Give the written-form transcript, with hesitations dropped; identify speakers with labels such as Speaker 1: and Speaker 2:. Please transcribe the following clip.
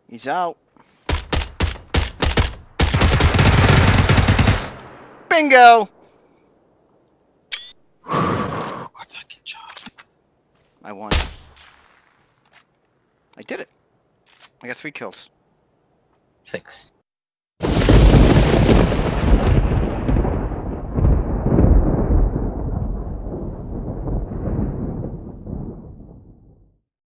Speaker 1: He's out. Bingo!
Speaker 2: Good fucking job.
Speaker 1: I won. I did it. I got 3 kills.
Speaker 2: 6.